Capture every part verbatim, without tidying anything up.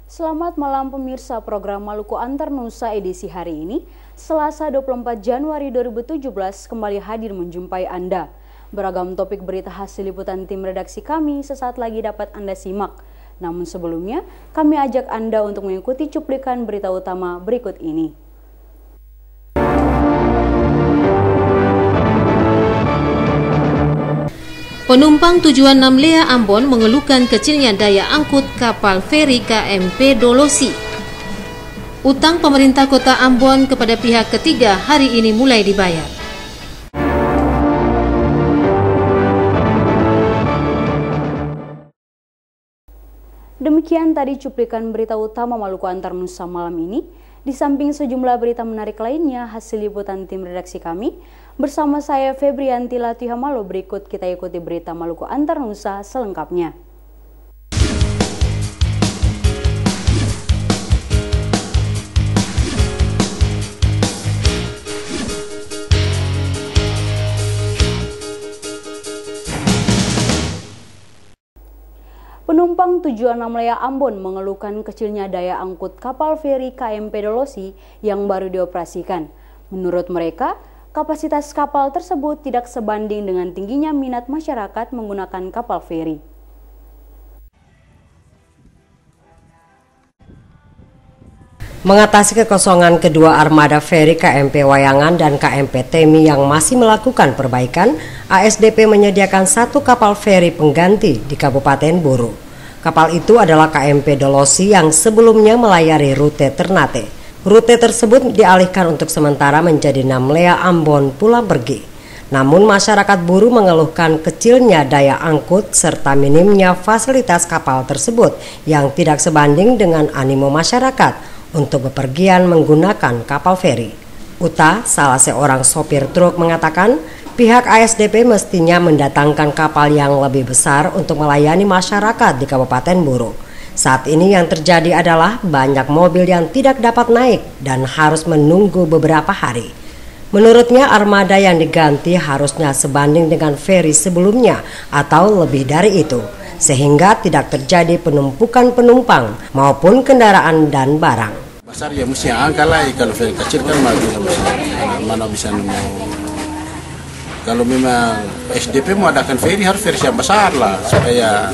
Selamat malam pemirsa program Maluku Antar Nusa edisi hari ini, Selasa dua puluh empat Januari dua ribu tujuh belas kembali hadir menjumpai Anda. Beragam topik berita hasil liputan tim redaksi kami sesaat lagi dapat Anda simak. Namun sebelumnya, kami ajak Anda untuk mengikuti cuplikan berita utama berikut ini. Penumpang tujuan Namlea Ambon mengeluhkan kecilnya daya angkut kapal feri K M P Dolosi. Utang pemerintah kota Ambon kepada pihak ketiga hari ini mulai dibayar. Demikian tadi cuplikan berita utama Maluku Antar Nusa malam ini. Di samping sejumlah berita menarik lainnya hasil liputan tim redaksi kami, bersama saya Febrianti Latihamalo, berikut kita ikuti berita Maluku Antar Nusa selengkapnya. Penumpang tujuan Namlea Ambon mengeluhkan kecilnya daya angkut kapal feri K M P Dolosi yang baru dioperasikan. Menurut mereka, kapasitas kapal tersebut tidak sebanding dengan tingginya minat masyarakat menggunakan kapal feri. Mengatasi kekosongan kedua armada feri K M P Wayangan dan K M P Temi yang masih melakukan perbaikan, A S D P menyediakan satu kapal feri pengganti di Kabupaten Buru. Kapal itu adalah K M P Dolosi yang sebelumnya melayari rute Ternate. Rute tersebut dialihkan untuk sementara menjadi Namlea Ambon pulang pergi. Namun masyarakat Buru mengeluhkan kecilnya daya angkut serta minimnya fasilitas kapal tersebut yang tidak sebanding dengan animo masyarakat untuk bepergian menggunakan kapal feri. Uta, salah seorang sopir truk, mengatakan pihak A S D P mestinya mendatangkan kapal yang lebih besar untuk melayani masyarakat di Kabupaten Buru. Saat ini yang terjadi adalah banyak mobil yang tidak dapat naik dan harus menunggu beberapa hari. Menurutnya armada yang diganti harusnya sebanding dengan feri sebelumnya atau lebih dari itu, sehingga tidak terjadi penumpukan penumpang maupun kendaraan dan barang. Besar ya mesti angka lah, kalau feri kecil kan mana bisa nemu. Kalau memang S D P mau adakan feri harus feri yang besar lah, supaya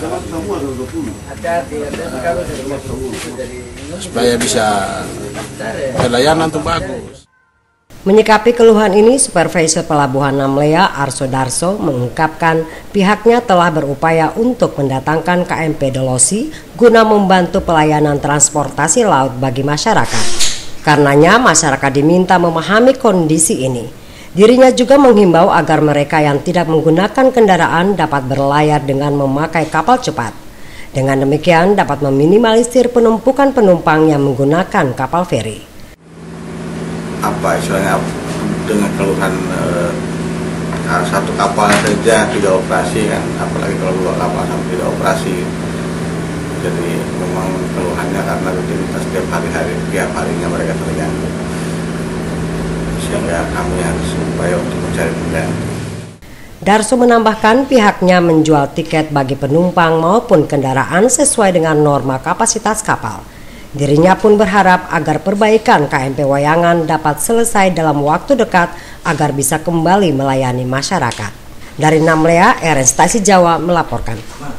supaya bisa pelayanan tuh bagus. Menyikapi keluhan ini, Supervisor Pelabuhan Namlea Arso Darso mengungkapkan pihaknya telah berupaya untuk mendatangkan K M P Dolosi guna membantu pelayanan transportasi laut bagi masyarakat. Karenanya masyarakat diminta memahami kondisi ini. Dirinya juga menghimbau agar mereka yang tidak menggunakan kendaraan dapat berlayar dengan memakai kapal cepat. Dengan demikian dapat meminimalisir penumpukan penumpang yang menggunakan kapal feri. Apa istilahnya dengan keluhan eh, satu kapal saja tidak operasi kan, apalagi kalau dua kapal sampai tidak operasi. Jadi memang keluhannya karena rutinitas setiap hari-hari, tiap harinya mereka terganggu, sehingga kami harus upaya untuk mencari pengganti. Darso menambahkan pihaknya menjual tiket bagi penumpang maupun kendaraan sesuai dengan norma kapasitas kapal. Dirinya pun berharap agar perbaikan K M P Wayangan dapat selesai dalam waktu dekat agar bisa kembali melayani masyarakat. Dari Namlea, Erestasi Jawa melaporkan.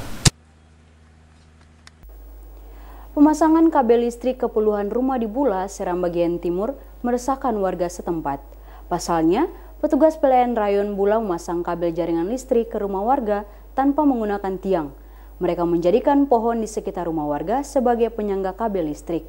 Pemasangan kabel listrik ke puluhan rumah di Bula, Seram bagian timur, meresahkan warga setempat. Pasalnya, petugas P L N Rayon Bula memasang kabel jaringan listrik ke rumah warga tanpa menggunakan tiang. Mereka menjadikan pohon di sekitar rumah warga sebagai penyangga kabel listrik.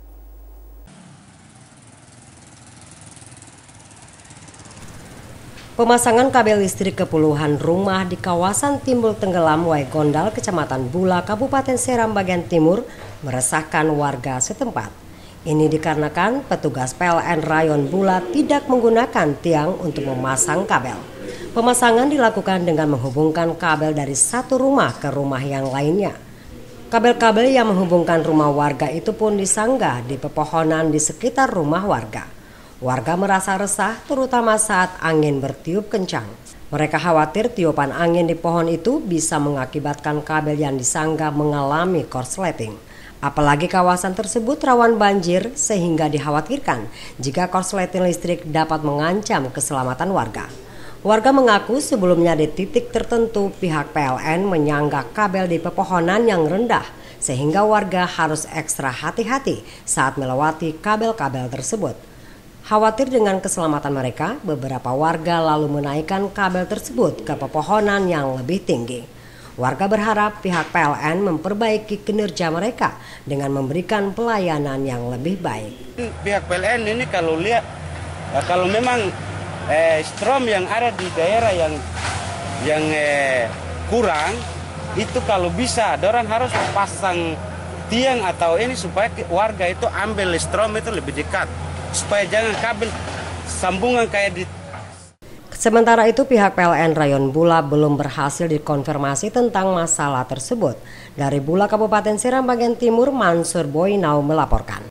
Pemasangan kabel listrik ke puluhan rumah di kawasan Timbul Tenggelam, Waigondal, Kecamatan Bula, Kabupaten Seram bagian timur meresahkan warga setempat. Ini dikarenakan petugas P L N Rayon Bula tidak menggunakan tiang untuk memasang kabel. Pemasangan dilakukan dengan menghubungkan kabel dari satu rumah ke rumah yang lainnya. Kabel-kabel yang menghubungkan rumah warga itu pun disanggah di pepohonan di sekitar rumah warga. Warga merasa resah terutama saat angin bertiup kencang. Mereka khawatir tiupan angin di pohon itu bisa mengakibatkan kabel yang disanggah mengalami korsleting. Apalagi kawasan tersebut rawan banjir sehingga dikhawatirkan jika korsleting listrik dapat mengancam keselamatan warga. Warga mengaku sebelumnya di titik tertentu pihak P L N menyanggah kabel di pepohonan yang rendah sehingga warga harus ekstra hati-hati saat melewati kabel-kabel tersebut. Khawatir dengan keselamatan mereka, beberapa warga lalu menaikkan kabel tersebut ke pepohonan yang lebih tinggi. Warga berharap pihak P L N memperbaiki kinerja mereka dengan memberikan pelayanan yang lebih baik. Pihak P L N ini kalau lihat, kalau memang eh, strom yang ada di daerah yang yang eh, kurang, itu kalau bisa, orang harus pasang tiang atau ini supaya warga itu ambil strom itu lebih dekat. Supaya jangan kabel sambungan kayak di. Sementara itu pihak P L N Rayon Bula belum berhasil dikonfirmasi tentang masalah tersebut. Dari Bula Kabupaten Seram bagian Timur, Mansur Boinau melaporkan.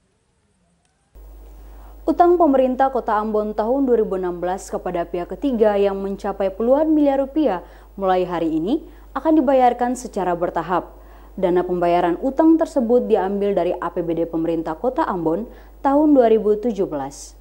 Utang pemerintah Kota Ambon tahun dua ribu enam belas kepada pihak ketiga yang mencapai puluhan miliar rupiah mulai hari ini akan dibayarkan secara bertahap. Dana pembayaran utang tersebut diambil dari A P B D pemerintah Kota Ambon tahun dua ribu tujuh belas.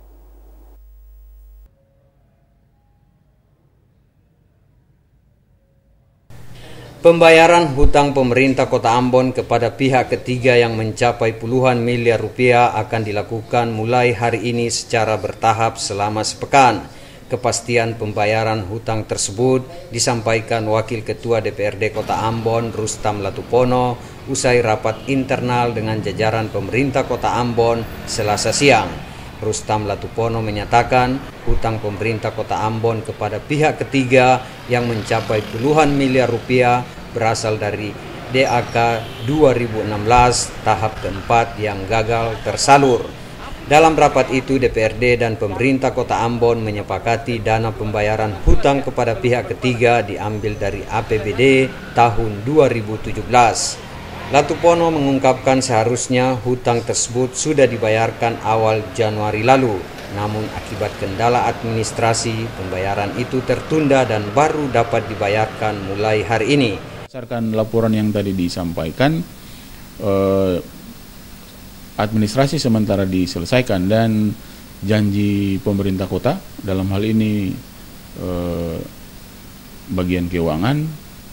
Pembayaran hutang pemerintah Kota Ambon kepada pihak ketiga yang mencapai puluhan miliar rupiah akan dilakukan mulai hari ini secara bertahap selama sepekan. Kepastian pembayaran hutang tersebut disampaikan Wakil Ketua D P R D Kota Ambon Rustam Latupono usai rapat internal dengan jajaran pemerintah Kota Ambon Selasa siang. Rustam Latupono menyatakan hutang pemerintah Kota Ambon kepada pihak ketiga yang mencapai puluhan miliar rupiah berasal dari D A K dua ribu enam belas tahap keempat yang gagal tersalur. Dalam rapat itu D P R D dan pemerintah Kota Ambon menyepakati dana pembayaran hutang kepada pihak ketiga diambil dari A P B D tahun dua ribu tujuh belas. Latupono mengungkapkan seharusnya hutang tersebut sudah dibayarkan awal Januari lalu, namun akibat kendala administrasi pembayaran itu tertunda dan baru dapat dibayarkan mulai hari ini. Berdasarkan laporan yang tadi disampaikan, eh, administrasi sementara diselesaikan dan janji pemerintah kota dalam hal ini eh, bagian keuangan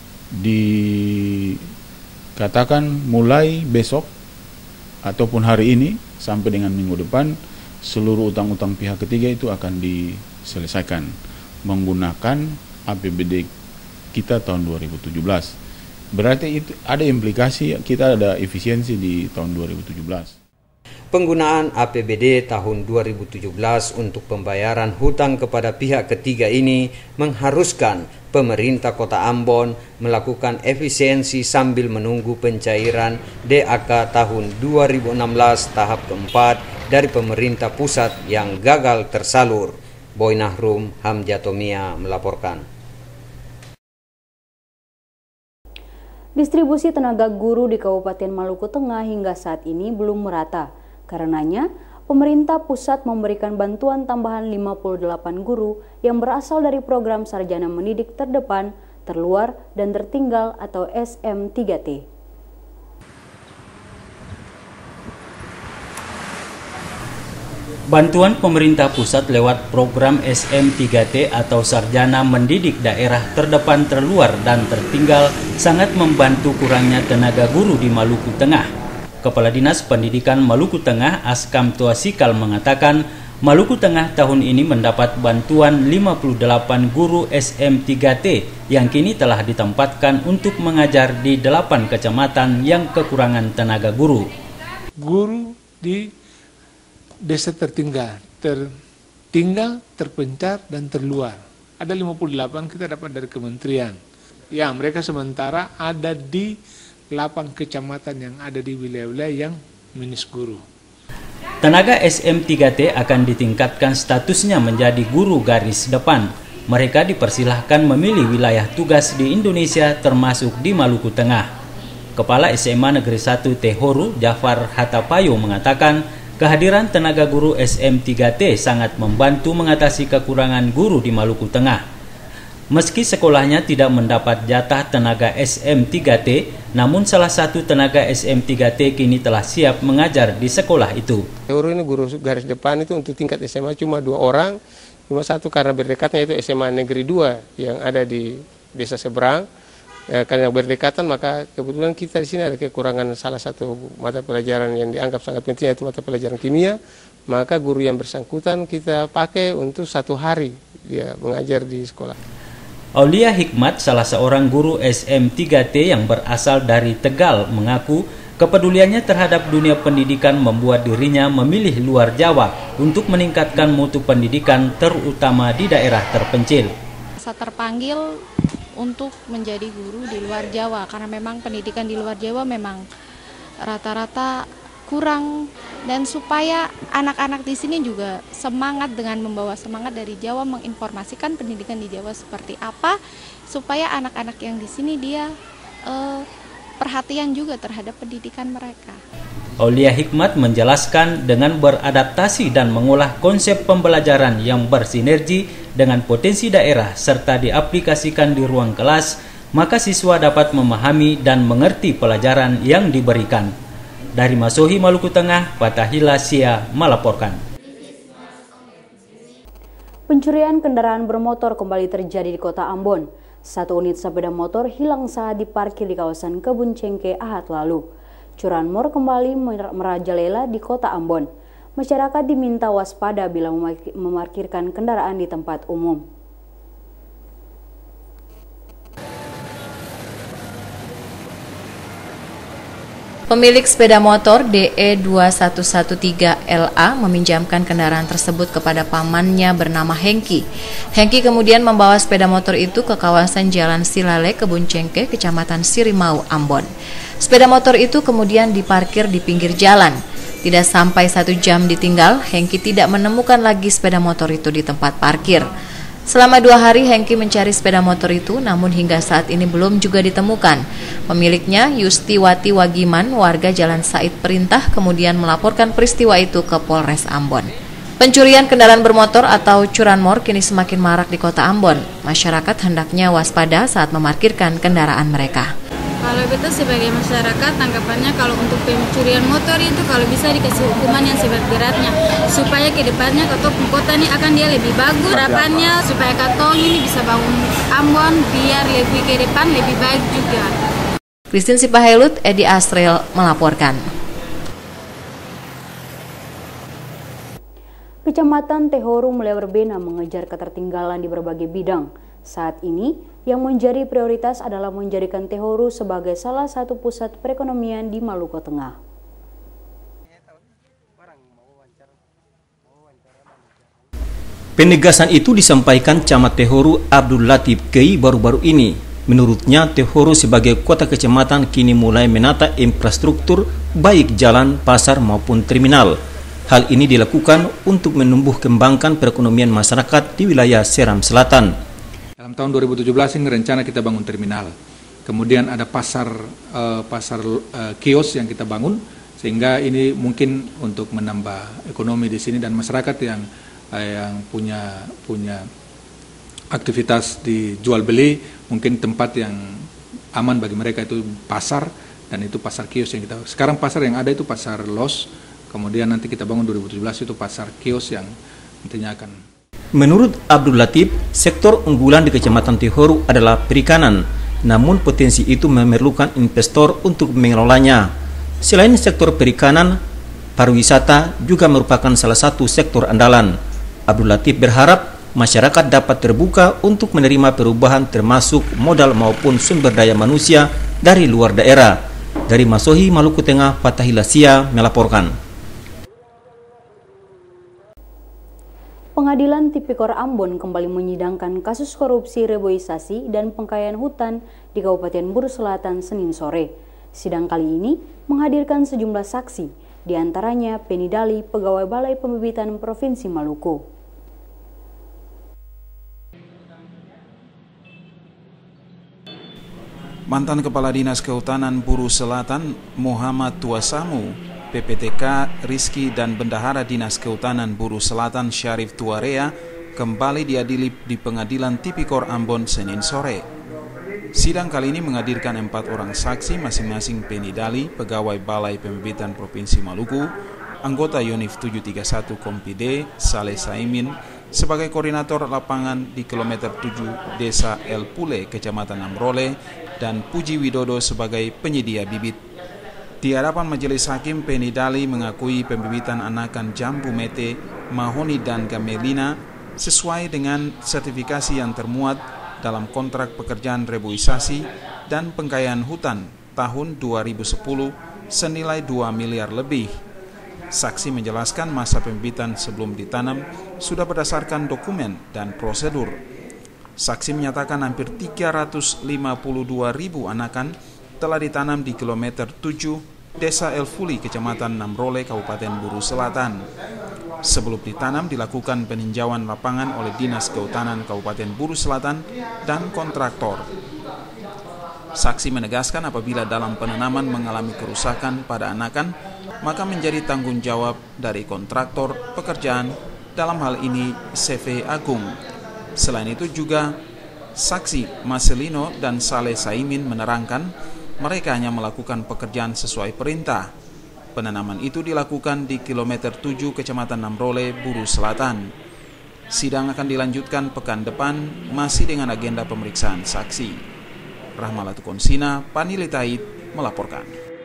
dikatakan mulai besok ataupun hari ini sampai dengan minggu depan seluruh utang-utang pihak ketiga itu akan diselesaikan menggunakan A P B D kita tahun dua ribu tujuh belas. Berarti itu ada implikasi kita ada efisiensi di tahun dua ribu tujuh belas. Penggunaan A P B D tahun dua ribu tujuh belas untuk pembayaran hutang kepada pihak ketiga ini mengharuskan pemerintah Kota Ambon melakukan efisiensi sambil menunggu pencairan D A K tahun dua ribu enam belas tahap keempat dari pemerintah pusat yang gagal tersalur. Boy Nahrum, Hamjatomia melaporkan. Distribusi tenaga guru di Kabupaten Maluku Tengah hingga saat ini belum merata. Karenanya, pemerintah pusat memberikan bantuan tambahan lima puluh delapan guru yang berasal dari program Sarjana Mendidik Terdepan, Terluar, dan Tertinggal atau S M tiga T. Bantuan pemerintah pusat lewat program S M tiga T atau Sarjana Mendidik Daerah Terdepan, Terluar, dan Tertinggal sangat membantu kurangnya tenaga guru di Maluku Tengah. Kepala Dinas Pendidikan Maluku Tengah Askam Tuasikal mengatakan Maluku Tengah tahun ini mendapat bantuan lima puluh delapan guru S M tiga T yang kini telah ditempatkan untuk mengajar di delapan kecamatan yang kekurangan tenaga guru. Guru di desa tertinggal, tertinggal, terpencar, dan terluar. Ada lima puluh delapan kita dapat dari kementerian. Ya, mereka sementara ada di delapan kecamatan yang ada di wilayah-wilayah yang minus guru. Tenaga S M tiga T akan ditingkatkan statusnya menjadi guru garis depan. Mereka dipersilahkan memilih wilayah tugas di Indonesia termasuk di Maluku Tengah. Kepala S M A Negeri satu Tehoru, Jafar Hatapayo mengatakan kehadiran tenaga guru S M tiga T sangat membantu mengatasi kekurangan guru di Maluku Tengah. Meski sekolahnya tidak mendapat jatah tenaga S M tiga T, namun salah satu tenaga S M tiga T kini telah siap mengajar di sekolah itu. Guru ini guru garis depan itu untuk tingkat S M A cuma dua orang, cuma satu karena berdekatnya itu S M A Negeri dua yang ada di desa seberang. Ya, karena berdekatan maka kebetulan kita di sini ada kekurangan salah satu mata pelajaran yang dianggap sangat penting yaitu mata pelajaran kimia. Maka guru yang bersangkutan kita pakai untuk satu hari dia mengajar di sekolah. Aulia Hikmat, salah seorang guru S M tiga T yang berasal dari Tegal, mengaku kepeduliannya terhadap dunia pendidikan membuat dirinya memilih luar Jawa untuk meningkatkan mutu pendidikan terutama di daerah terpencil. Saya terpanggil untuk menjadi guru di luar Jawa karena memang pendidikan di luar Jawa memang rata-rata kurang, dan supaya anak-anak di sini juga semangat dengan membawa semangat dari Jawa menginformasikan pendidikan di Jawa seperti apa supaya anak-anak yang di sini dia eh, perhatian juga terhadap pendidikan mereka. Aulia Hikmat menjelaskan dengan beradaptasi dan mengolah konsep pembelajaran yang bersinergi dengan potensi daerah serta diaplikasikan di ruang kelas, maka siswa dapat memahami dan mengerti pelajaran yang diberikan. Dari Masohi, Maluku Tengah, Fatahila Sia melaporkan. Pencurian kendaraan bermotor kembali terjadi di Kota Ambon. Satu unit sepeda motor hilang saat diparkir di kawasan Kebun Cengke Ahad lalu. Curanmor kembali merajalela di Kota Ambon. Masyarakat diminta waspada bila memarkirkan kendaraan di tempat umum. Pemilik sepeda motor D E dua satu satu tiga L A meminjamkan kendaraan tersebut kepada pamannya bernama Hengki. Hengki kemudian membawa sepeda motor itu ke kawasan Jalan Silale, Kebun Cengke, Kecamatan Sirimau, Ambon. Sepeda motor itu kemudian diparkir di pinggir jalan. Tidak sampai satu jam ditinggal, Hengki tidak menemukan lagi sepeda motor itu di tempat parkir. Selama dua hari Hengki mencari sepeda motor itu, namun hingga saat ini belum juga ditemukan. Pemiliknya, Yustiwati Wagiman, warga Jalan Said Perintah, kemudian melaporkan peristiwa itu ke Polres Ambon. Pencurian kendaraan bermotor atau curanmor kini semakin marak di Kota Ambon. Masyarakat hendaknya waspada saat memarkirkan kendaraan mereka. Kalau betul sebagai masyarakat, tanggapannya kalau untuk pencurian motor itu kalau bisa dikasih hukuman yang seberat-beratnya supaya kedepannya Kota Kota ini akan dia lebih bagus. Harapannya supaya Kota ini bisa bangun Ambon biar lebih ke depan lebih baik juga. Christine Sipahelut, Edi Asrel melaporkan. Kecamatan Tehoru mulai berbena mengejar ketertinggalan di berbagai bidang. Saat ini, yang menjadi prioritas adalah menjadikan Tehoru sebagai salah satu pusat perekonomian di Maluku Tengah. Penegasan itu disampaikan Camat Tehoru Abdul Latif Kei baru-baru ini. Menurutnya, Tehoru sebagai kota kecamatan kini mulai menata infrastruktur baik jalan, pasar maupun terminal. Hal ini dilakukan untuk menumbuh kembangkan perekonomian masyarakat di wilayah Seram Selatan. Dalam tahun dua ribu tujuh belas ini rencana kita bangun terminal. Kemudian ada pasar uh, pasar uh, kios yang kita bangun, sehingga ini mungkin untuk menambah ekonomi di sini dan masyarakat yang uh, yang punya punya aktivitas di jual beli, mungkin tempat yang aman bagi mereka itu pasar, dan itu pasar kios yang kita. Sekarang pasar yang ada itu pasar los. Kemudian nanti kita bangun dua ribu tujuh belas itu pasar kios yang nantinya akan. Menurut Abdul Latif, sektor unggulan di Kecamatan Tehoru adalah perikanan, namun potensi itu memerlukan investor untuk mengelolanya. Selain sektor perikanan, pariwisata juga merupakan salah satu sektor andalan. Abdul Latif berharap masyarakat dapat terbuka untuk menerima perubahan termasuk modal maupun sumber daya manusia dari luar daerah. Dari Masohi, Maluku Tengah, Fatahila Sia melaporkan. Pengadilan Tipikor Ambon kembali menyidangkan kasus korupsi reboisasi dan pengkayaan hutan di Kabupaten Buru Selatan Senin sore. Sidang kali ini menghadirkan sejumlah saksi, diantaranya Penny Dali, pegawai Balai Pembibitan Provinsi Maluku. Mantan Kepala Dinas Kehutanan Buru Selatan Muhammad Tuasamu, P P T K, Rizky dan Bendahara Dinas Kehutanan Buru Selatan Syarif Tuarea kembali diadili di Pengadilan Tipikor Ambon Senin sore. Sidang kali ini menghadirkan empat orang saksi, masing-masing Penny Dali, pegawai Balai Pembibitan Provinsi Maluku, anggota Yonif tujuh tiga satu Kompide, Saleh Saimin, sebagai koordinator lapangan di kilometer tujuh Desa El Pule, Kecamatan Amrole, dan Puji Widodo sebagai penyedia bibit. Di hadapan majelis hakim, Penny Dali mengakui pembibitan anakan jambu mete, mahoni, dan gamelina sesuai dengan sertifikasi yang termuat dalam kontrak pekerjaan reboisasi dan pengkayaan hutan tahun dua ribu sepuluh senilai dua miliar lebih. Saksi menjelaskan masa pembibitan sebelum ditanam sudah berdasarkan dokumen dan prosedur. Saksi menyatakan hampir tiga ratus lima puluh dua ribu anakan telah ditanam di kilometer tujuh Desa El Fuli, Kecamatan Namrole, Kabupaten Buru Selatan. Sebelum ditanam dilakukan peninjauan lapangan oleh Dinas Kehutanan Kabupaten Buru Selatan dan kontraktor. Saksi menegaskan apabila dalam penanaman mengalami kerusakan pada anakan, maka menjadi tanggung jawab dari kontraktor pekerjaan, dalam hal ini C V Agung. Selain itu juga saksi Marcelino dan Saleh Saimin menerangkan mereka hanya melakukan pekerjaan sesuai perintah. Penanaman itu dilakukan di kilometer tujuh Kecamatan Namrole, Buru Selatan. Sidang akan dilanjutkan pekan depan masih dengan agenda pemeriksaan saksi. Rahmalatul Konsina, Panilitait melaporkan.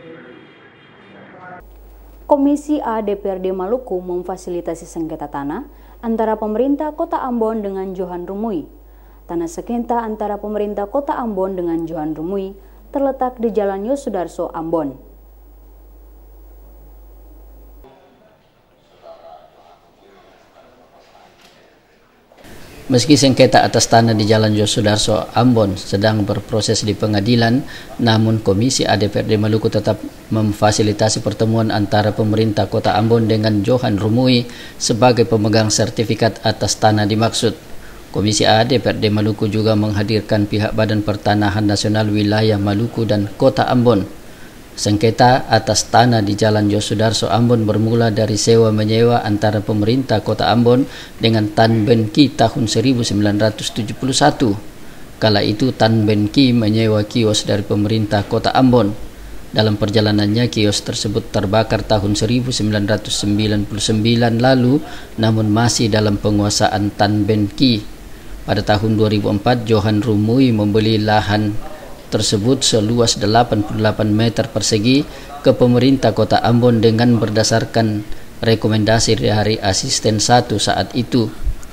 Komisi A D P R D Maluku memfasilitasi sengketa tanah antara pemerintah Kota Ambon dengan Johan Rumui. Tanah sengketa antara pemerintah Kota Ambon dengan Johan Rumui terletak di Jalan Yosudarso, Ambon. Meski sengketa atas tanah di Jalan Yosudarso, Ambon sedang berproses di pengadilan, namun Komisi A D P R D Maluku tetap memfasilitasi pertemuan antara pemerintah Kota Ambon dengan Johan Rumui sebagai pemegang sertifikat atas tanah dimaksud. Komisi A D P R D Maluku juga menghadirkan pihak Badan Pertanahan Nasional Wilayah Maluku dan Kota Ambon. Sengketa atas tanah di Jalan Yosudarso, Ambon bermula dari sewa-menyewa antara pemerintah Kota Ambon dengan Tan Ben Ki tahun seribu sembilan ratus tujuh puluh satu. Kala itu Tan Ben Ki menyewa kios dari pemerintah Kota Ambon. Dalam perjalanannya kios tersebut terbakar tahun seribu sembilan ratus sembilan puluh sembilan lalu, namun masih dalam penguasaan Tan Ben Ki. Pada tahun dua ribu empat, Johan Rumui membeli lahan tersebut seluas delapan puluh delapan meter persegi ke pemerintah Kota Ambon dengan berdasarkan rekomendasi dari asisten satu saat itu.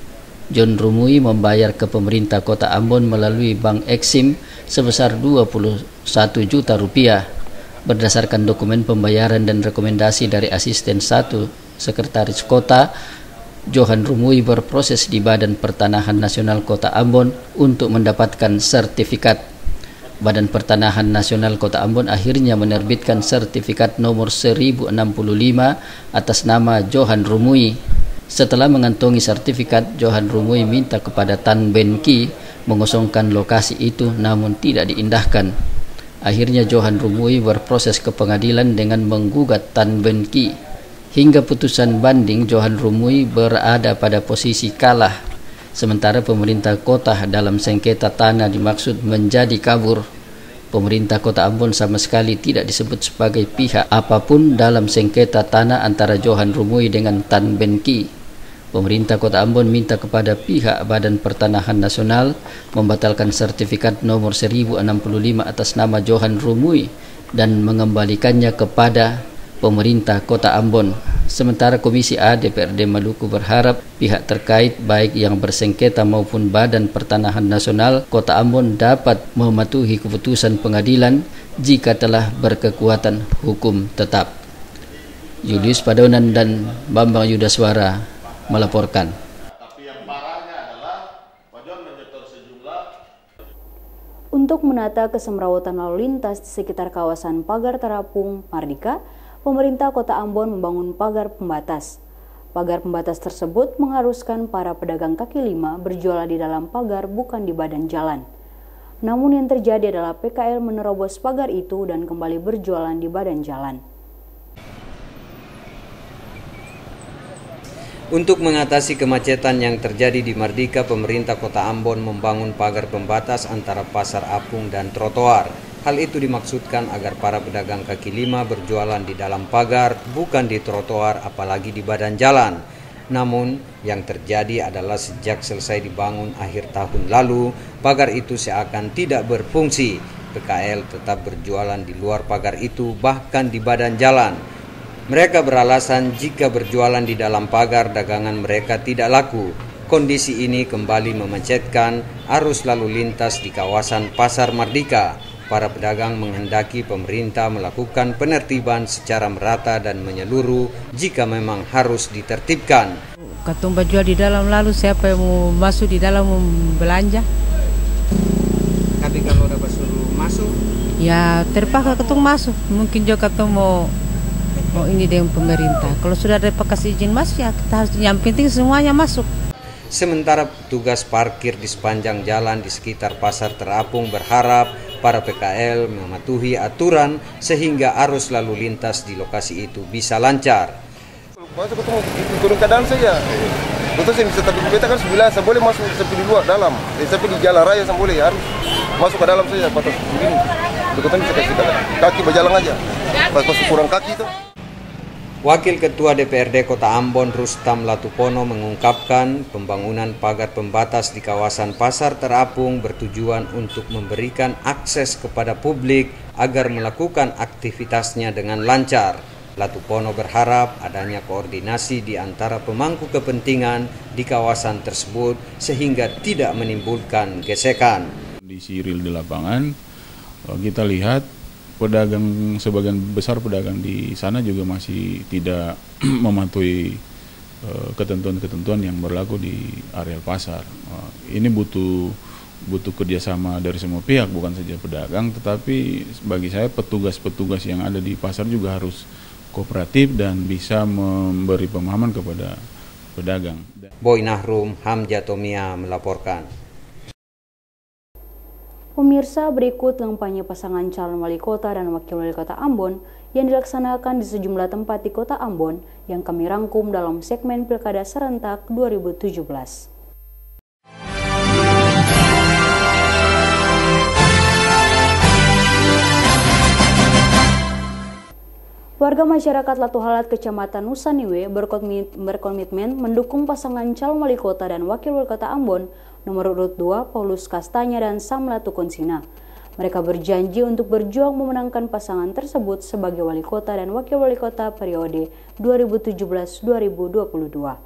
John Rumui membayar ke pemerintah Kota Ambon melalui Bank Exim sebesar dua puluh satu juta rupiah. Berdasarkan dokumen pembayaran dan rekomendasi dari asisten satu Sekretaris Kota, Johan Rumui berproses di Badan Pertanahan Nasional Kota Ambon untuk mendapatkan sertifikat. Badan Pertanahan Nasional Kota Ambon akhirnya menerbitkan sertifikat nomor seribu enam puluh lima atas nama Johan Rumui. Setelah mengantongi sertifikat, Johan Rumui minta kepada Tan Ben Ki mengosongkan lokasi itu, namun tidak diindahkan. Akhirnya Johan Rumui berproses ke pengadilan dengan menggugat Tan Ben Ki. Hingga putusan banding, Johan Rumui berada pada posisi kalah, sementara pemerintah kota dalam sengketa tanah dimaksud menjadi kabur. Pemerintah Kota Ambon sama sekali tidak disebut sebagai pihak apapun dalam sengketa tanah antara Johan Rumui dengan Tan Ben Ki. Pemerintah Kota Ambon minta kepada pihak Badan Pertanahan Nasional membatalkan sertifikat nomor seribu enam puluh lima atas nama Johan Rumui dan mengembalikannya kepada pemerintah Kota Ambon. Sementara Komisi A D P R D Maluku berharap pihak terkait baik yang bersengketa maupun Badan Pertanahan Nasional Kota Ambon dapat mematuhi keputusan pengadilan jika telah berkekuatan hukum tetap. Julius Padonan dan Bambang Yudaswara melaporkan. Untuk menata kesemrawutan lalu lintas di sekitar kawasan Pagar Terapung Mardika, pemerintah Kota Ambon membangun pagar pembatas. Pagar pembatas tersebut mengharuskan para pedagang kaki lima berjualan di dalam pagar, bukan di badan jalan. Namun yang terjadi adalah P K L menerobos pagar itu dan kembali berjualan di badan jalan. Untuk mengatasi kemacetan yang terjadi di Mardika, pemerintah Kota Ambon membangun pagar pembatas antara pasar apung dan trotoar. Hal itu dimaksudkan agar para pedagang kaki lima berjualan di dalam pagar, bukan di trotoar apalagi di badan jalan. Namun, yang terjadi adalah sejak selesai dibangun akhir tahun lalu, pagar itu seakan tidak berfungsi. P K L tetap berjualan di luar pagar itu, bahkan di badan jalan. Mereka beralasan jika berjualan di dalam pagar, dagangan mereka tidak laku. Kondisi ini kembali memacetkan arus lalu lintas di kawasan Pasar Mardika. Para pedagang menghendaki pemerintah melakukan penertiban secara merata dan menyeluruh jika memang harus ditertibkan. Katong jual di dalam, lalu siapa yang mau masuk di dalam mau belanja? Tapi kalau dapat suruh masuk? Ya terpaksa katong masuk. Mungkin juga katong mau mau ini dengan pemerintah. Kalau sudah ada kasih izin masuk, ya kita harus, yang penting semuanya masuk. Sementara petugas parkir di sepanjang jalan di sekitar Pasar Terapung berharap para P K L mematuhi aturan sehingga arus lalu lintas di lokasi itu bisa lancar. Masuk ketemu turun ke dalam saja. Betul sih, bisa tapi kita kan sembilan, saya boleh masuk sampai di luar dalam. Eh, tapi di jalan raya saya boleh, harus masuk ke dalam saja batas begini. Betul bisa kasih kaki berjalan aja. Pas masuk kurang kaki itu. Wakil Ketua D P R D Kota Ambon Rustam Latupono mengungkapkan pembangunan pagar pembatas di kawasan Pasar Terapung bertujuan untuk memberikan akses kepada publik agar melakukan aktivitasnya dengan lancar. Latupono berharap adanya koordinasi di antara pemangku kepentingan di kawasan tersebut sehingga tidak menimbulkan gesekan. Di Siril di lapangan kita lihat pedagang, sebagian besar pedagang di sana juga masih tidak mematuhi uh, ketentuan-ketentuan yang berlaku di area pasar. Uh, ini butuh butuh kerjasama dari semua pihak, bukan saja pedagang, tetapi bagi saya petugas-petugas yang ada di pasar juga harus kooperatif dan bisa memberi pemahaman kepada pedagang. Boy Nahrum, Hamja Tomia melaporkan. Pemirsa, berikut kampanye pasangan calon wali kota dan wakil wali kota Ambon yang dilaksanakan di sejumlah tempat di kota Ambon yang kami rangkum dalam segmen Pilkada Serentak dua ribu tujuh belas. Warga masyarakat Latuhalat, Kecamatan Nusaniwe berkomitmen mendukung pasangan calon wali kota dan wakil wali kota Ambon nomor urut dua Paulus Kastanya dan Sam Latu Konsina. Mereka berjanji untuk berjuang memenangkan pasangan tersebut sebagai wali kota dan wakil wali kota periode dua ribu tujuh belas dua ribu dua puluh dua.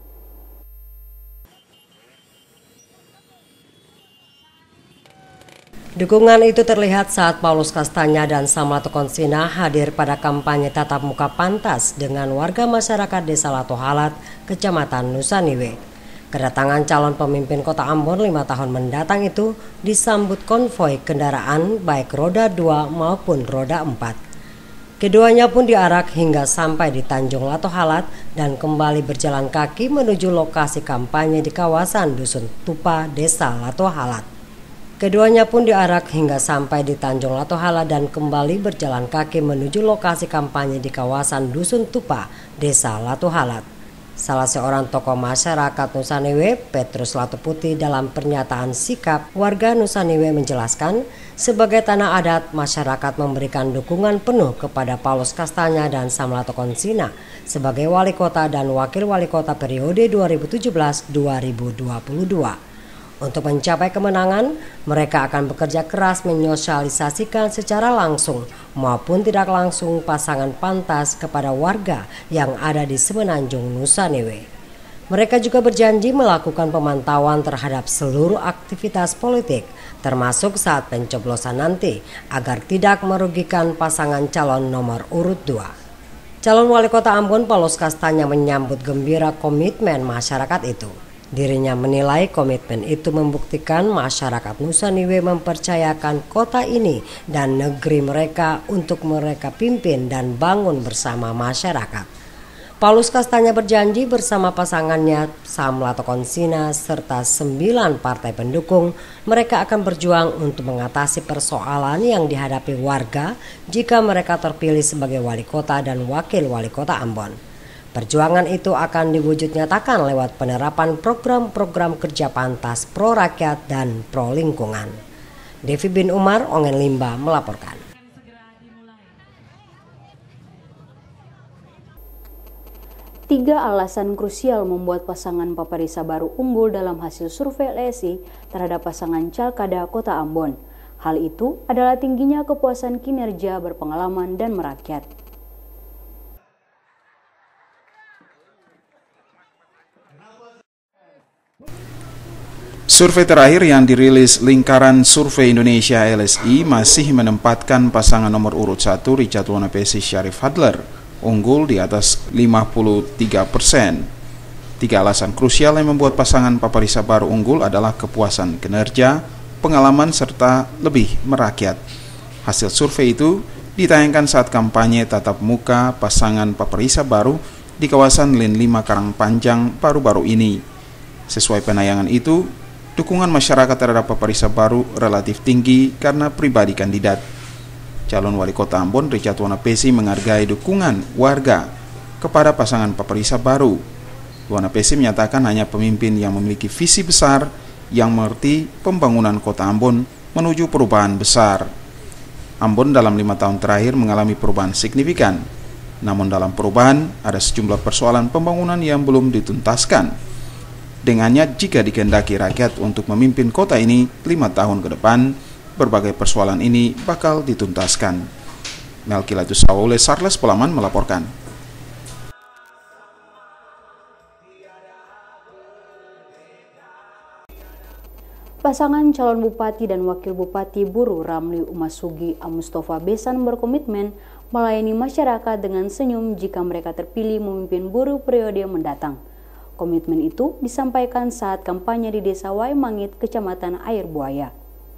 Dukungan itu terlihat saat Paulus Kastanya dan Sam Latu Konsina hadir pada kampanye tatap muka pantas dengan warga masyarakat Desa Latuhalat, Kecamatan Nusaniwe. Kedatangan calon pemimpin kota Ambon lima tahun mendatang itu disambut konvoi kendaraan baik roda dua maupun roda empat. Keduanya pun diarak hingga sampai di Tanjung Latuhalat dan kembali berjalan kaki menuju lokasi kampanye di kawasan Dusun Tupa, Desa Latuhalat. Keduanya pun diarak hingga sampai di Tanjung Latuhalat dan kembali berjalan kaki menuju lokasi kampanye di kawasan Dusun Tupa, Desa Latuhalat. Salah seorang tokoh masyarakat Nusaniwe, Petrus Latuputi, dalam pernyataan sikap warga Nusaniwe menjelaskan, sebagai tanah adat, masyarakat memberikan dukungan penuh kepada Paulus Kastanya dan Sam Latu Konsina sebagai wali kota dan wakil wali kota periode dua ribu tujuh belas dua ribu dua puluh dua. Untuk mencapai kemenangan, mereka akan bekerja keras menyosialisasikan secara langsung maupun tidak langsung pasangan pantas kepada warga yang ada di Semenanjung Nusaniwe. Mereka juga berjanji melakukan pemantauan terhadap seluruh aktivitas politik, termasuk saat pencoblosan nanti, agar tidak merugikan pasangan calon nomor urut dua. Calon wali kota Ambon Paulus Kastanya menyambut gembira komitmen masyarakat itu. Dirinya menilai komitmen itu membuktikan masyarakat Nusaniwe mempercayakan kota ini dan negeri mereka untuk mereka pimpin dan bangun bersama masyarakat. Paulus Kastanya berjanji bersama pasangannya Sam Latu Konsina serta sembilan partai pendukung, mereka akan berjuang untuk mengatasi persoalan yang dihadapi warga jika mereka terpilih sebagai wali kota dan wakil wali kota Ambon. Perjuangan itu akan diwujud nyatakan lewat penerapan program-program kerja pantas pro rakyat dan pro lingkungan. Devi bin Umar, Ongen Limba melaporkan. Tiga alasan krusial membuat pasangan Paparisa Baru unggul dalam hasil survei L S I terhadap pasangan Calkada Kota Ambon. Hal itu adalah tingginya kepuasan kinerja, berpengalaman, dan merakyat. Survei terakhir yang dirilis Lingkaran Survei Indonesia L S I masih menempatkan pasangan nomor urut satu Richard Wanapesi Syarif Hadler unggul di atas lima puluh tiga persen. Tiga alasan krusial yang membuat pasangan Paparisa Baru unggul adalah kepuasan kinerja, pengalaman, serta lebih merakyat. Hasil survei itu ditayangkan saat kampanye tatap muka pasangan Paparisa Baru di kawasan Lin lima Karangpanjang baru-baru ini. Sesuai penayangan itu, dukungan masyarakat terhadap Paparisa Baru relatif tinggi karena pribadi kandidat. Calon Wali Kota Ambon Richard Wanapesi menghargai dukungan warga kepada pasangan Paparisa Baru. Wanapesi menyatakan hanya pemimpin yang memiliki visi besar yang mengerti pembangunan Kota Ambon menuju perubahan besar. Ambon dalam lima tahun terakhir mengalami perubahan signifikan. Namun dalam perubahan ada sejumlah persoalan pembangunan yang belum dituntaskan. Dengannya jika dikehendaki rakyat untuk memimpin kota ini lima tahun ke depan, berbagai persoalan ini bakal dituntaskan. Melkilatus Saule Sarles Pelaman melaporkan. Pasangan calon bupati dan wakil bupati Buru Ramli Umasugi Amustofa Besan berkomitmen melayani masyarakat dengan senyum jika mereka terpilih memimpin Buru periode mendatang. Komitmen itu disampaikan saat kampanye di Desa Waimangit, Kecamatan Air Buaya.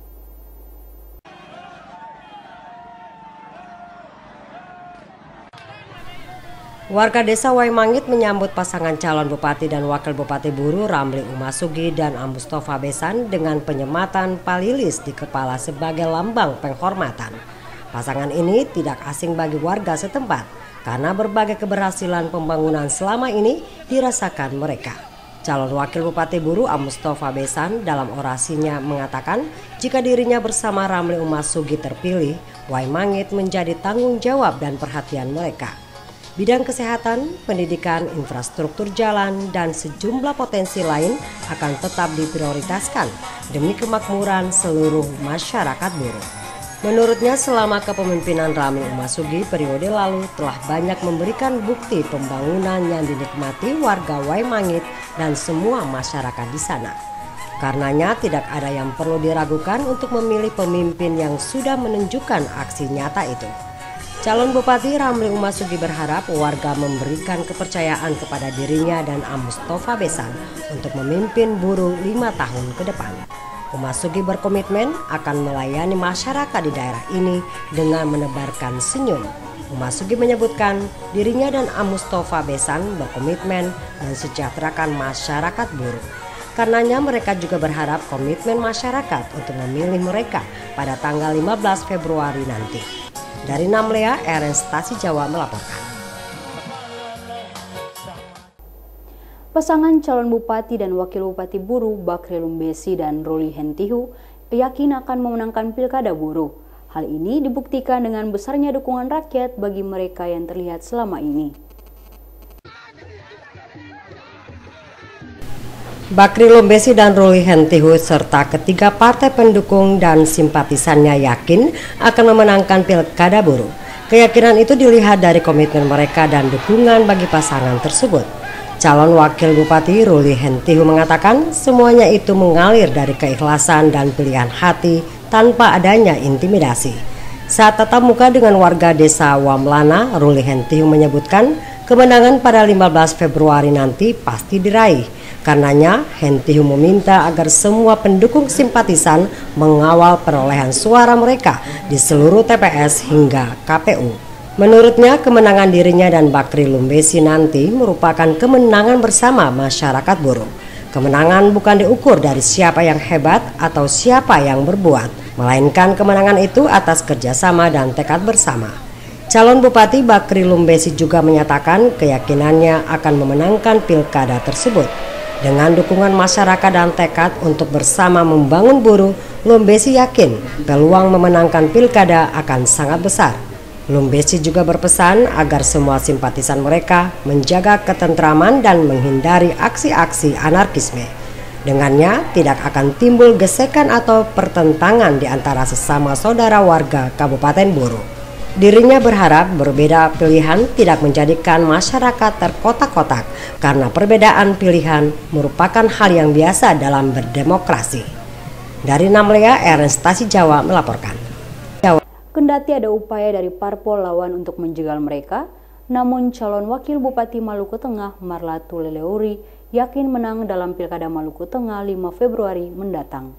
Warga Desa Waimangit menyambut pasangan calon bupati dan wakil bupati Buru Ramli Umasugi dan Amustofa Besan dengan penyematan palilis di kepala sebagai lambang penghormatan. Pasangan ini tidak asing bagi warga setempat karena berbagai keberhasilan pembangunan selama ini dirasakan mereka. Calon wakil bupati Buru Amustofa Besan dalam orasinya mengatakan jika dirinya bersama Ramli Umasugi terpilih, Waimangit menjadi tanggung jawab dan perhatian mereka. Bidang kesehatan, pendidikan, infrastruktur jalan, dan sejumlah potensi lain akan tetap diprioritaskan demi kemakmuran seluruh masyarakat Buru. Menurutnya selama kepemimpinan Ramli Umasugi periode lalu telah banyak memberikan bukti pembangunan yang dinikmati warga Waimangit dan semua masyarakat di sana. Karenanya tidak ada yang perlu diragukan untuk memilih pemimpin yang sudah menunjukkan aksi nyata itu. Calon Bupati Ramli Umasugi berharap warga memberikan kepercayaan kepada dirinya dan Amustofa Besan untuk memimpin Buru lima tahun ke depan. Umasugi berkomitmen akan melayani masyarakat di daerah ini dengan menebarkan senyum. Umasugi menyebutkan dirinya dan Amustofa Besan berkomitmen mensejahterakan masyarakat Buru. Karenanya mereka juga berharap komitmen masyarakat untuk memilih mereka pada tanggal lima belas Februari nanti. Dari Namlea, R N Stasi Jawa melaporkan. Pasangan calon bupati dan wakil bupati Buru, Bakri Lumbesi dan Ruli Hentihu, yakin akan memenangkan Pilkada Buru. Hal ini dibuktikan dengan besarnya dukungan rakyat bagi mereka yang terlihat selama ini. Bakri Lumbesi dan Ruli Hentihu serta ketiga partai pendukung dan simpatisannya yakin akan memenangkan Pilkada Buru. Keyakinan itu dilihat dari komitmen mereka dan dukungan bagi pasangan tersebut. Calon wakil bupati Ruli Hentihu mengatakan semuanya itu mengalir dari keikhlasan dan pilihan hati tanpa adanya intimidasi. Saat tatap muka dengan warga desa Wamlana, Ruli Hentihu menyebutkan kemenangan pada lima belas Februari nanti pasti diraih. Karenanya, Hentihu meminta agar semua pendukung simpatisan mengawal perolehan suara mereka di seluruh T P S hingga K P U. Menurutnya, kemenangan dirinya dan Bakri Lumbesi nanti merupakan kemenangan bersama masyarakat Buru. Kemenangan bukan diukur dari siapa yang hebat atau siapa yang berbuat, melainkan kemenangan itu atas kerjasama dan tekad bersama. Calon Bupati Bakri Lumbesi juga menyatakan keyakinannya akan memenangkan pilkada tersebut. Dengan dukungan masyarakat dan tekad untuk bersama membangun buruh, Lumbesi yakin peluang memenangkan pilkada akan sangat besar. Lumbesi juga berpesan agar semua simpatisan mereka menjaga ketentraman dan menghindari aksi-aksi anarkisme. Dengannya tidak akan timbul gesekan atau pertentangan di antara sesama saudara warga Kabupaten Buru. Dirinya berharap berbeda pilihan tidak menjadikan masyarakat terkotak-kotak karena perbedaan pilihan merupakan hal yang biasa dalam berdemokrasi. Dari Namlea, Ernest Tasi Jawa melaporkan. Kendati ada upaya dari parpol lawan untuk menjegal mereka, namun calon wakil Bupati Maluku Tengah Marlatu Leleuri yakin menang dalam Pilkada Maluku Tengah lima Februari mendatang.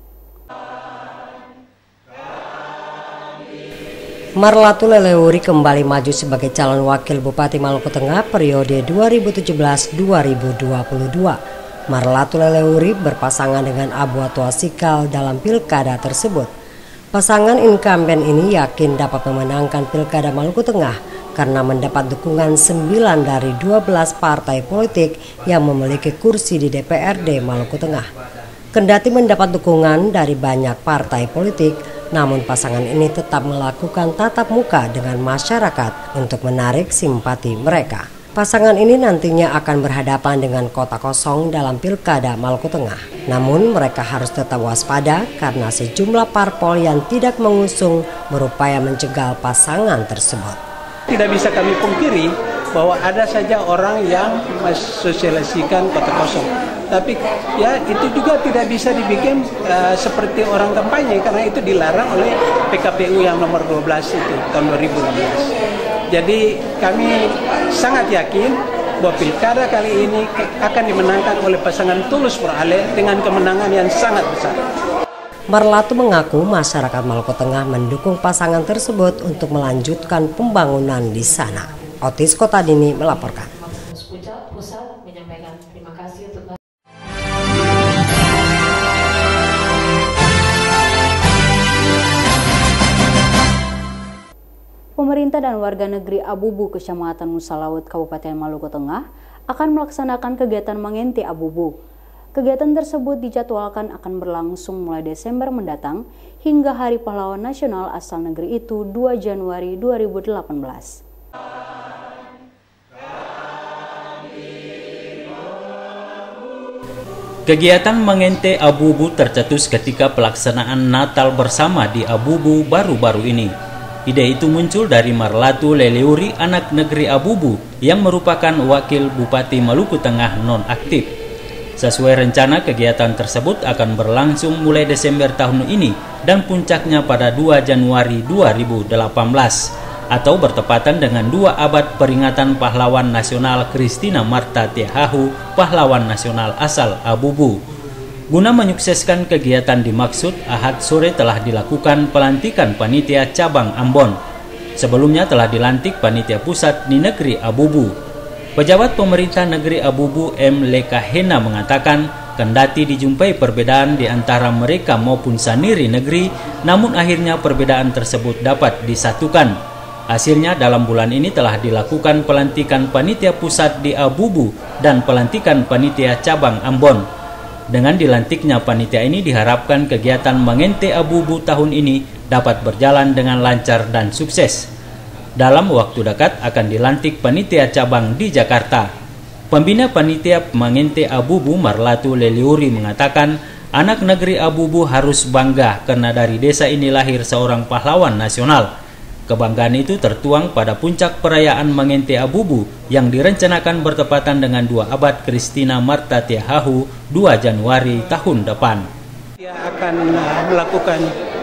Marlatu Leleuri kembali maju sebagai calon wakil Bupati Maluku Tengah periode dua ribu tujuh belas dua ribu dua puluh dua. Marlatu Leleuri berpasangan dengan Abu Atua Sikal dalam pilkada tersebut. Pasangan incumbent ini yakin dapat memenangkan Pilkada Maluku Tengah karena mendapat dukungan sembilan dari dua belas partai politik yang memiliki kursi di D P R D Maluku Tengah. Kendati mendapat dukungan dari banyak partai politik, namun pasangan ini tetap melakukan tatap muka dengan masyarakat untuk menarik simpati mereka. Pasangan ini nantinya akan berhadapan dengan kota kosong dalam Pilkada Maluku Tengah. Namun mereka harus tetap waspada karena sejumlah parpol yang tidak mengusung berupaya menjegal pasangan tersebut. Tidak bisa kami pungkiri bahwa ada saja orang yang mensosialisasikan kota kosong. Tapi ya itu juga tidak bisa dibikin uh, seperti orang kampanye karena itu dilarang oleh P K P U yang nomor dua belas itu tahun dua ribu enam belas. Jadi kami sangat yakin bahwa pilkada kali ini akan dimenangkan oleh pasangan Tulus Perale dengan kemenangan yang sangat besar. Marlatu mengaku masyarakat Maluku Tengah mendukung pasangan tersebut untuk melanjutkan pembangunan di sana. Otis Kotadini melaporkan. Pusat menyampaikan terima kasih untuk Pemerintah dan warga negeri Abubu, Kecamatan Nusa Laut, Kabupaten Maluku Tengah akan melaksanakan kegiatan Mengente Abubu. Kegiatan tersebut dijadwalkan akan berlangsung mulai Desember mendatang hingga Hari Pahlawan Nasional asal negeri itu dua Januari dua ribu delapan belas. Kegiatan Mengente Abubu tercetus ketika pelaksanaan Natal bersama di Abubu baru-baru ini. Ide itu muncul dari Marlatu Leleuri, anak negeri Abubu, yang merupakan wakil Bupati Maluku Tengah non-aktif. Sesuai rencana, kegiatan tersebut akan berlangsung mulai Desember tahun ini dan puncaknya pada dua Januari dua ribu delapan belas, atau bertepatan dengan dua abad peringatan pahlawan nasional Christina Marta Tiahahu, pahlawan nasional asal Abubu. Guna menyukseskan kegiatan dimaksud, Ahad sore telah dilakukan pelantikan panitia cabang Ambon. Sebelumnya telah dilantik panitia pusat di negeri Abubu. Pejabat pemerintah negeri Abubu M. Lekahena mengatakan, kendati dijumpai perbedaan di antara mereka maupun saniri negeri, namun akhirnya perbedaan tersebut dapat disatukan. Hasilnya dalam bulan ini telah dilakukan pelantikan panitia pusat di Abubu dan pelantikan panitia cabang Ambon. Dengan dilantiknya panitia ini diharapkan kegiatan Mengente Abubu tahun ini dapat berjalan dengan lancar dan sukses. Dalam waktu dekat akan dilantik panitia cabang di Jakarta. Pembina panitia Mengente Abubu Marlatu Leleuri mengatakan, anak negeri Abubu harus bangga karena dari desa ini lahir seorang pahlawan nasional. Kebanggaan itu tertuang pada puncak perayaan Mengente Abubu yang direncanakan bertepatan dengan dua abad Christina Marta Tiahahu dua Januari tahun depan. Dia akan uh, melakukan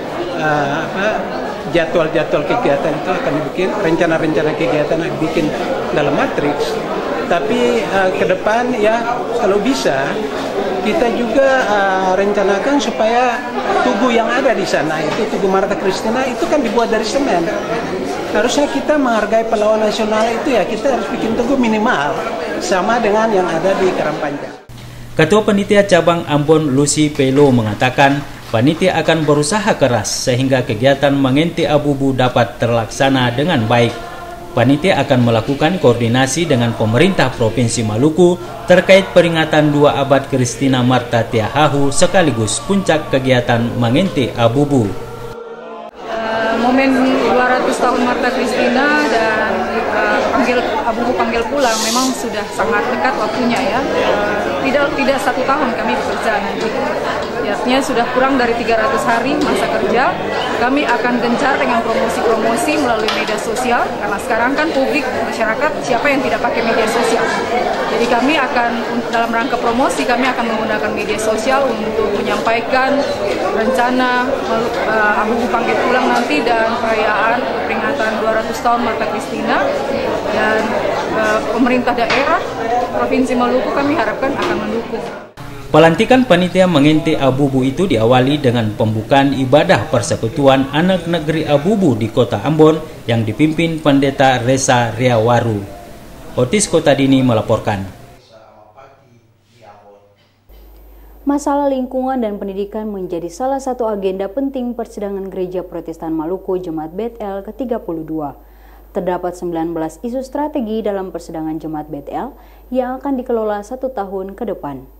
jadwal-jadwal uh, kegiatan itu akan dibikin, rencana-rencana kegiatan akan dibikin dalam matriks. Tapi uh, ke depan ya kalau bisa kita juga uh, rencanakan supaya tugu yang ada di sana itu Tugu Marta Christina itu kan dibuat dari semen. Harusnya kita menghargai pahlawan nasional itu ya kita harus bikin tugu minimal sama dengan yang ada di Karangpanjang. Ketua Panitia Cabang Ambon Lucy Pelo mengatakan panitia akan berusaha keras sehingga kegiatan Mengente Abubu dapat terlaksana dengan baik. Panitia akan melakukan koordinasi dengan pemerintah Provinsi Maluku terkait peringatan dua abad Christina Martha Tiahahu sekaligus puncak kegiatan Mengente Abubu. Uh, momen dua ratus tahun Martha Christina dan uh, panggil Abubu panggil pulang memang sudah sangat dekat waktunya ya. Uh, tidak tidak satu tahun kami bekerja nanti. Artinya sudah kurang dari tiga ratus hari masa kerja. Kami akan gencar dengan promosi-promosi melalui media sosial, karena sekarang kan publik, masyarakat, siapa yang tidak pakai media sosial. Jadi kami akan, dalam rangka promosi, kami akan menggunakan media sosial untuk menyampaikan rencana uh, Abubu panggil pulang nanti dan perayaan peringatan dua ratus tahun Martha Christina. Dan uh, pemerintah daerah Provinsi Maluku kami harapkan akan mendukung. Pelantikan panitia Mengente Abubu itu diawali dengan pembukaan ibadah persekutuan anak negeri Abubu di Kota Ambon yang dipimpin Pendeta Reza Riawaru. Otis Kotadini melaporkan. Masalah lingkungan dan pendidikan menjadi salah satu agenda penting persidangan Gereja Protestan Maluku Jemaat Bethel ke tiga puluh dua. Terdapat sembilan belas isu strategi dalam persidangan Jemaat Bethel yang akan dikelola satu tahun ke depan.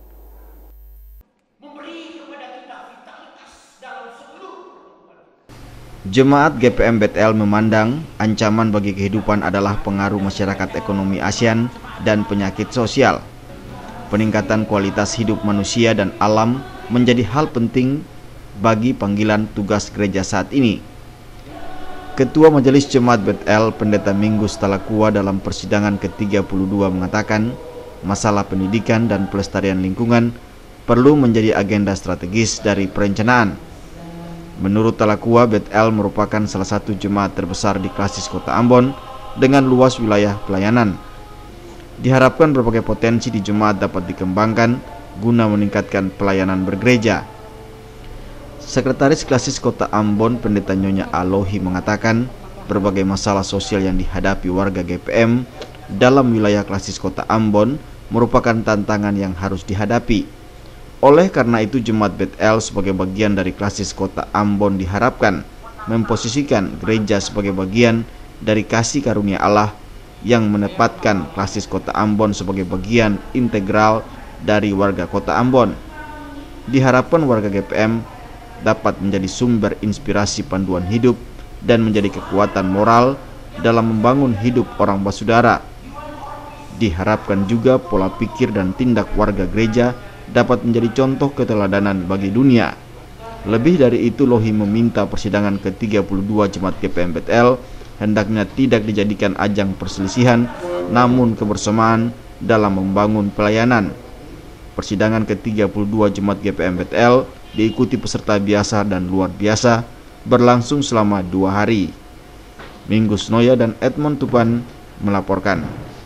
Jemaat G P M Bethel memandang ancaman bagi kehidupan adalah pengaruh masyarakat ekonomi ASEAN dan penyakit sosial. Peningkatan kualitas hidup manusia dan alam menjadi hal penting bagi panggilan tugas gereja saat ini. Ketua Majelis Jemaat Bethel, Pendeta Minggus Talakua dalam persidangan ke tiga puluh dua mengatakan masalah pendidikan dan pelestarian lingkungan perlu menjadi agenda strategis dari perencanaan. Menurut Talakua, Bethel merupakan salah satu jemaat terbesar di klasis Kota Ambon dengan luas wilayah pelayanan. Diharapkan berbagai potensi di jemaat dapat dikembangkan guna meningkatkan pelayanan bergereja. Sekretaris klasis Kota Ambon, Pendeta Nyonya Alohi mengatakan berbagai masalah sosial yang dihadapi warga G P M dalam wilayah klasis Kota Ambon merupakan tantangan yang harus dihadapi. Oleh karena itu, Jemaat Bethel sebagai bagian dari klasis Kota Ambon diharapkan memposisikan gereja sebagai bagian dari kasih karunia Allah yang menempatkan klasis Kota Ambon sebagai bagian integral dari warga Kota Ambon. Diharapkan warga G P M dapat menjadi sumber inspirasi panduan hidup dan menjadi kekuatan moral dalam membangun hidup orang basudara. Diharapkan juga pola pikir dan tindak warga gereja dapat menjadi contoh keteladanan bagi dunia. Lebih dari itu, Lohi meminta persidangan ke tiga puluh dua Jemaat G P M Bethel hendaknya tidak dijadikan ajang perselisihan, namun kebersamaan dalam membangun pelayanan. Persidangan ke tiga puluh dua Jemaat G P M Bethel diikuti peserta biasa dan luar biasa, berlangsung selama dua hari. Minggus Noya dan Edmond Tupan melaporkan.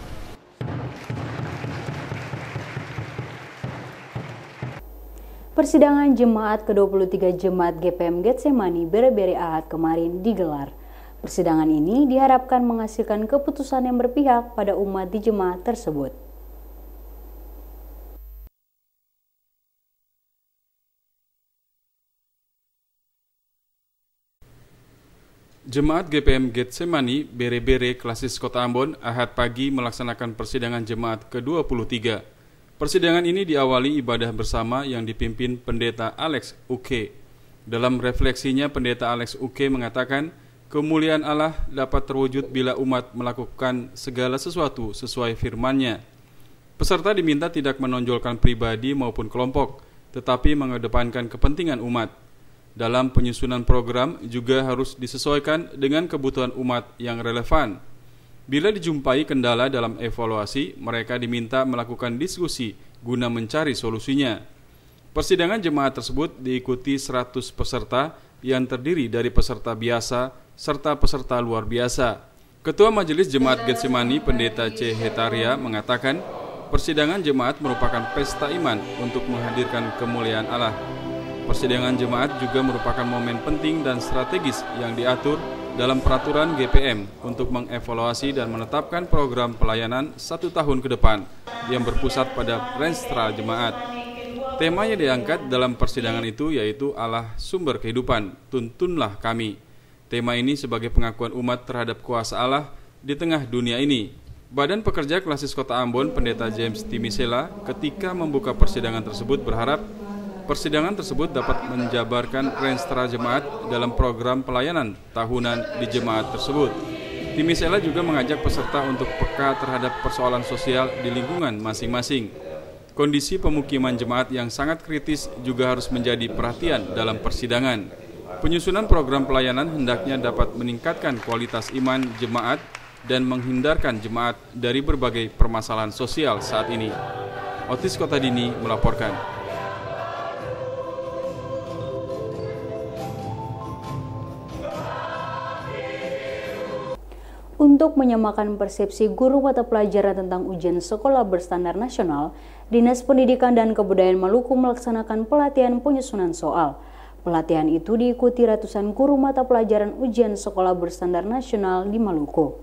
Persidangan Jemaat ke dua puluh tiga Jemaat G P M Getsemani Bere-Bere Ahad kemarin digelar. Persidangan ini diharapkan menghasilkan keputusan yang berpihak pada umat di jemaat tersebut. Jemaat G P M Getsemani Bere-Bere Klasis Kota Ambon Ahad pagi melaksanakan persidangan Jemaat ke dua puluh tiga. Persidangan ini diawali ibadah bersama yang dipimpin Pendeta Alex Uke. Dalam refleksinya, Pendeta Alex Uke mengatakan, kemuliaan Allah dapat terwujud bila umat melakukan segala sesuatu sesuai firman-Nya. Peserta diminta tidak menonjolkan pribadi maupun kelompok, tetapi mengedepankan kepentingan umat. Dalam penyusunan program juga harus disesuaikan dengan kebutuhan umat yang relevan. Bila dijumpai kendala dalam evaluasi, mereka diminta melakukan diskusi guna mencari solusinya. Persidangan jemaat tersebut diikuti seratus peserta yang terdiri dari peserta biasa serta peserta luar biasa. Ketua Majelis Jemaat Getsemani, Pendeta C. Hetaria, mengatakan persidangan jemaat merupakan pesta iman untuk menghadirkan kemuliaan Allah. Persidangan jemaat juga merupakan momen penting dan strategis yang diatur dalam peraturan G P M untuk mengevaluasi dan menetapkan program pelayanan satu tahun ke depan yang berpusat pada renstra jemaat. Tema yang diangkat dalam persidangan itu yaitu Allah sumber kehidupan, tuntunlah kami. Tema ini sebagai pengakuan umat terhadap kuasa Allah di tengah dunia ini. Badan Pekerja Klasis Kota Ambon, Pendeta James Timisela, ketika membuka persidangan tersebut berharap persidangan tersebut dapat menjabarkan renstra jemaat dalam program pelayanan tahunan di jemaat tersebut. Timisela juga mengajak peserta untuk peka terhadap persoalan sosial di lingkungan masing-masing. Kondisi pemukiman jemaat yang sangat kritis juga harus menjadi perhatian dalam persidangan. Penyusunan program pelayanan hendaknya dapat meningkatkan kualitas iman jemaat dan menghindarkan jemaat dari berbagai permasalahan sosial saat ini. Otis Kotadini melaporkan. Untuk menyamakan persepsi guru mata pelajaran tentang ujian sekolah berstandar nasional, Dinas Pendidikan dan Kebudayaan Maluku melaksanakan pelatihan penyusunan soal. Pelatihan itu diikuti ratusan guru mata pelajaran ujian sekolah berstandar nasional di Maluku.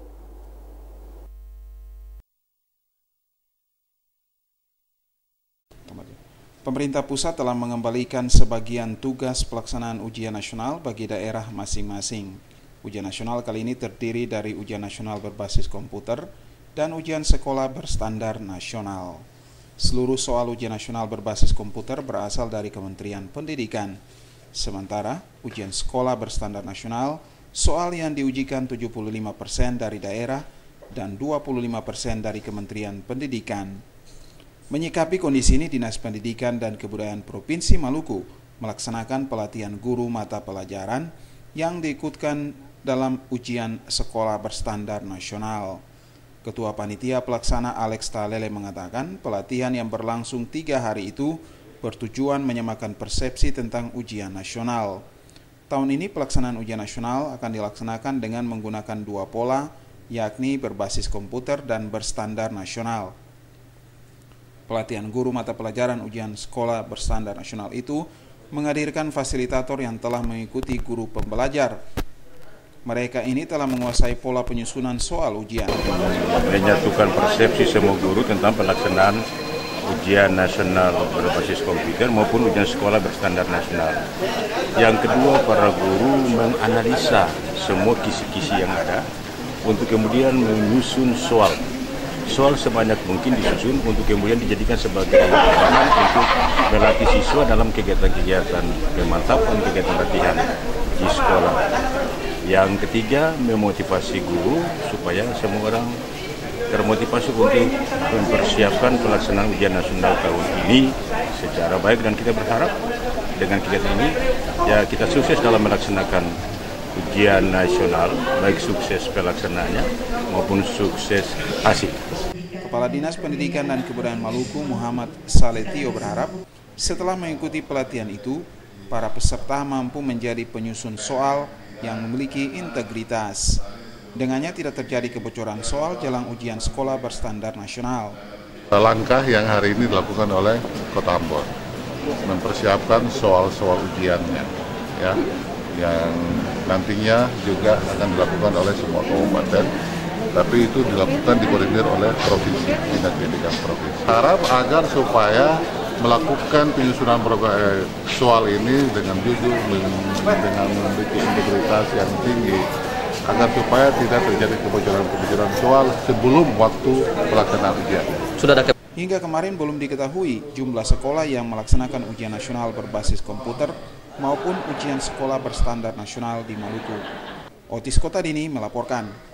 Pemerintah pusat telah mengembalikan sebagian tugas pelaksanaan ujian nasional bagi daerah masing-masing. Ujian nasional kali ini terdiri dari ujian nasional berbasis komputer dan ujian sekolah berstandar nasional. Seluruh soal ujian nasional berbasis komputer berasal dari Kementerian Pendidikan. Sementara ujian sekolah berstandar nasional, soal yang diujikan tujuh puluh lima persen dari daerah dan dua puluh lima persen dari Kementerian Pendidikan. Menyikapi kondisi ini, Dinas Pendidikan dan Kebudayaan Provinsi Maluku melaksanakan pelatihan guru mata pelajaran yang diikutkan dalam ujian sekolah berstandar nasional. Ketua Panitia Pelaksana Alex Talele mengatakan pelatihan yang berlangsung tiga hari itu bertujuan menyamakan persepsi tentang ujian nasional. Tahun ini pelaksanaan ujian nasional akan dilaksanakan dengan menggunakan dua pola, yakni berbasis komputer dan berstandar nasional. Pelatihan guru mata pelajaran ujian sekolah berstandar nasional itu menghadirkan fasilitator yang telah mengikuti guru pembelajar. Mereka ini telah menguasai pola penyusunan soal ujian. Menyatukan persepsi semua guru tentang pelaksanaan ujian nasional berbasis komputer maupun ujian sekolah berstandar nasional. Yang kedua, para guru menganalisa semua kisi-kisi yang ada untuk kemudian menyusun soal. Soal sebanyak mungkin disusun untuk kemudian dijadikan sebagai bahan untuk melatih siswa dalam kegiatan-kegiatan pemantapan, kegiatan latihan di sekolah. Yang ketiga, memotivasi guru supaya semua orang termotivasi untuk mempersiapkan pelaksanaan ujian nasional tahun ini secara baik, dan kita berharap dengan kegiatan ini ya kita sukses dalam melaksanakan ujian nasional, baik sukses pelaksanaannya maupun sukses hasil. Kepala Dinas Pendidikan dan Kebudayaan Maluku Muhammad Saletio berharap setelah mengikuti pelatihan itu, para peserta mampu menjadi penyusun soal yang memiliki integritas. Dengannya tidak terjadi kebocoran soal jelang ujian sekolah berstandar nasional. Langkah yang hari ini dilakukan oleh Kota Ambon mempersiapkan soal-soal ujiannya, ya, yang nantinya juga akan dilakukan oleh semua kabupaten, tapi itu dilakukan dikoordinir oleh provinsi, Dinas Pendidikan provinsi. Harap agar supaya melakukan penyusunan program eh, soal ini dengan jujur, dengan memiliki integritas yang tinggi, agar supaya tidak terjadi kebocoran-kebocoran soal sebelum waktu pelaksanaan ujian. Sudah ada ke- Hingga kemarin belum diketahui jumlah sekolah yang melaksanakan ujian nasional berbasis komputer maupun ujian sekolah berstandar nasional di Maluku. Otis Kotadini melaporkan.